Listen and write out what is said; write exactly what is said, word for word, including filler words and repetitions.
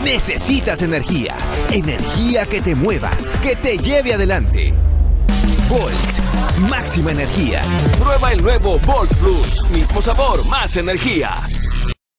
necesitas energía. Energía que te mueva, que te lleve adelante. Volt, máxima energía. Prueba el nuevo Volt Plus. Mismo sabor, más energía.